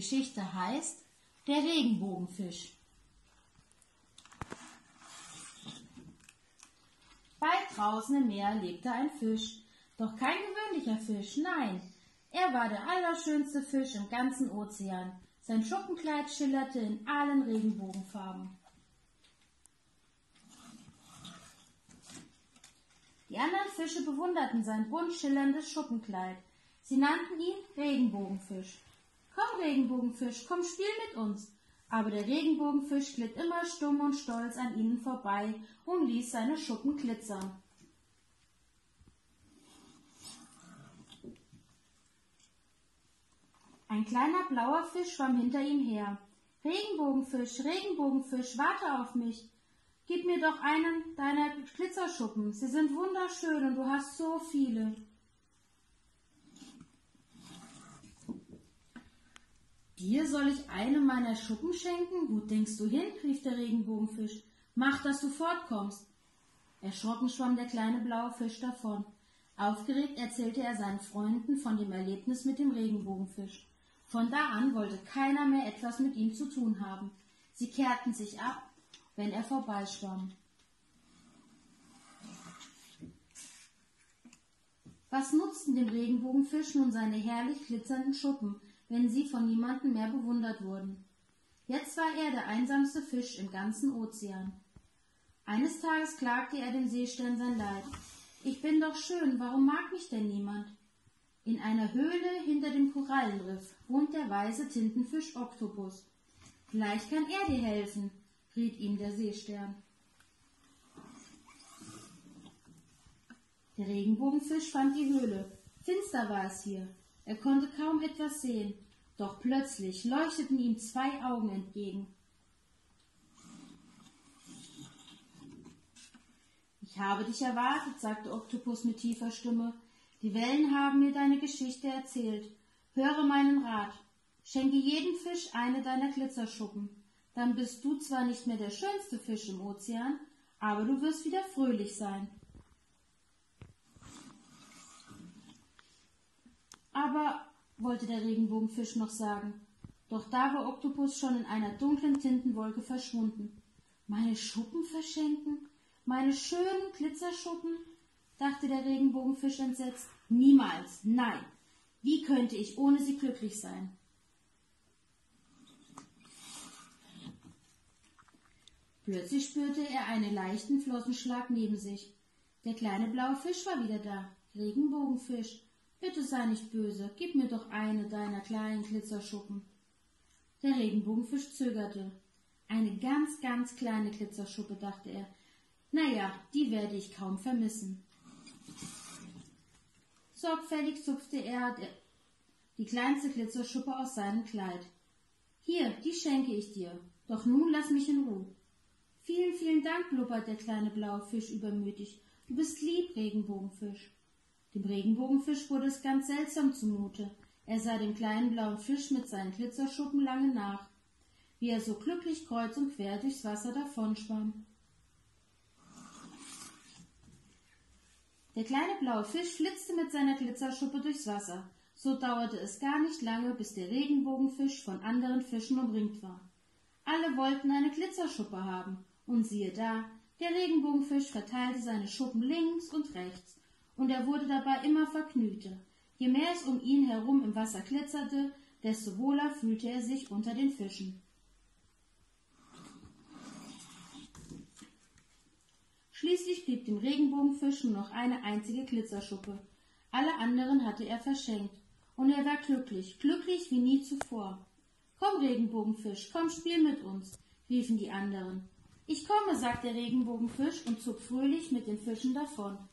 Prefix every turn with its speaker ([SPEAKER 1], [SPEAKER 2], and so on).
[SPEAKER 1] Geschichte heißt Der Regenbogenfisch. Weit draußen im Meer lebte ein Fisch, doch kein gewöhnlicher Fisch, nein, er war der allerschönste Fisch im ganzen Ozean. Sein Schuppenkleid schillerte in allen Regenbogenfarben. Die anderen Fische bewunderten sein bunt schillerndes Schuppenkleid. Sie nannten ihn Regenbogenfisch. »Komm, Regenbogenfisch, komm, spiel mit uns!« Aber der Regenbogenfisch glitt immer stumm und stolz an ihnen vorbei und ließ seine Schuppen glitzern. Ein kleiner blauer Fisch schwamm hinter ihm her. »Regenbogenfisch, Regenbogenfisch, warte auf mich! Gib mir doch einen deiner Glitzerschuppen. Sie sind wunderschön und du hast so viele.« »Dir soll ich eine meiner Schuppen schenken? Wo denkst du hin?« rief der Regenbogenfisch. »Mach, dass du fortkommst!« Erschrocken schwamm der kleine blaue Fisch davon. Aufgeregt erzählte er seinen Freunden von dem Erlebnis mit dem Regenbogenfisch. Von da an wollte keiner mehr etwas mit ihm zu tun haben. Sie kehrten sich ab, wenn er vorbeischwamm. Was nutzten dem Regenbogenfisch nun seine herrlich glitzernden Schuppen, wenn sie von niemandem mehr bewundert wurden? Jetzt war er der einsamste Fisch im ganzen Ozean. Eines Tages klagte er dem Seestern sein Leid. »Ich bin doch schön, warum mag mich denn niemand?« In einer Höhle hinter dem Korallenriff wohnt der weise Tintenfisch Oktopus. »Vielleicht kann er dir helfen«, riet ihm der Seestern. Der Regenbogenfisch fand die Höhle. Finster war es hier. Er konnte kaum etwas sehen, doch plötzlich leuchteten ihm 2 Augen entgegen. »Ich habe dich erwartet«, sagte Oktopus mit tiefer Stimme. »Die Wellen haben mir deine Geschichte erzählt. Höre meinen Rat. Schenke jedem Fisch eine deiner Glitzerschuppen. Dann bist du zwar nicht mehr der schönste Fisch im Ozean, aber du wirst wieder fröhlich sein.« »Aber«, wollte der Regenbogenfisch noch sagen, doch da war Oktopus schon in einer dunklen Tintenwolke verschwunden. »Meine Schuppen verschenken? Meine schönen Glitzerschuppen?«, dachte der Regenbogenfisch entsetzt. »Niemals, nein! Wie könnte ich ohne sie glücklich sein?« Plötzlich spürte er einen leichten Flossenschlag neben sich. Der kleine blaue Fisch war wieder da. »Regenbogenfisch, bitte sei nicht böse, gib mir doch eine deiner kleinen Glitzerschuppen.« Der Regenbogenfisch zögerte. »Eine ganz, ganz kleine Glitzerschuppe«, dachte er. »Na ja, die werde ich kaum vermissen.« Sorgfältig zupfte er die kleinste Glitzerschuppe aus seinem Kleid. »Hier, die schenke ich dir, doch nun lass mich in Ruhe.« »Vielen, vielen Dank«, blubbert der kleine blaue Fisch übermütig. »Du bist lieb, Regenbogenfisch.« Dem Regenbogenfisch wurde es ganz seltsam zumute. Er sah dem kleinen blauen Fisch mit seinen Glitzerschuppen lange nach, wie er so glücklich kreuz und quer durchs Wasser davonschwamm. Der kleine blaue Fisch flitzte mit seiner Glitzerschuppe durchs Wasser. So dauerte es gar nicht lange, bis der Regenbogenfisch von anderen Fischen umringt war. Alle wollten eine Glitzerschuppe haben, und siehe da, der Regenbogenfisch verteilte seine Schuppen links und rechts, und er wurde dabei immer vergnügter. Je mehr es um ihn herum im Wasser glitzerte, desto wohler fühlte er sich unter den Fischen. Schließlich blieb dem Regenbogenfisch nur noch eine einzige Glitzerschuppe. Alle anderen hatte er verschenkt, und er war glücklich, glücklich wie nie zuvor. »Komm, Regenbogenfisch, komm, spiel mit uns«, riefen die anderen. »Ich komme«, sagte der Regenbogenfisch und zog fröhlich mit den Fischen davon.